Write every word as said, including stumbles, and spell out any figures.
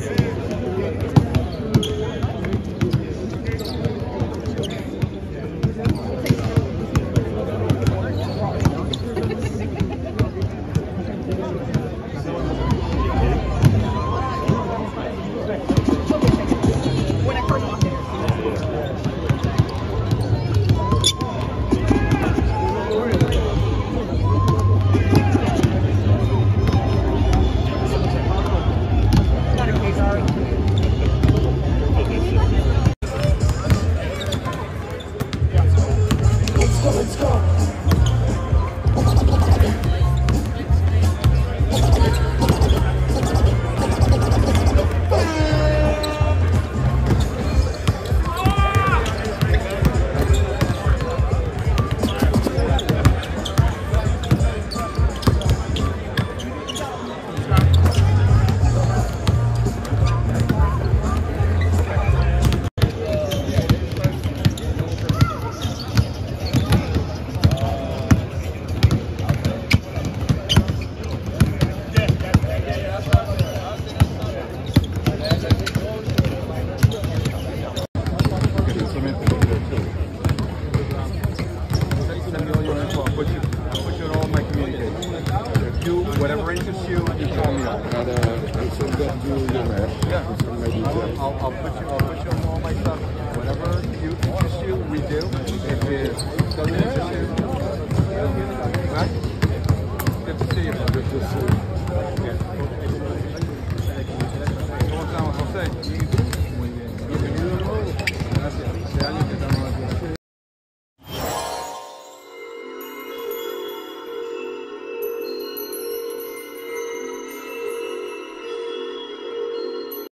Whatever interests you, you call me up. And, uh, and so that you, you know, yeah. some maybe I'll, I'll, I'll put you, I'll put you on all my stuff. Whatever you interests you, we do.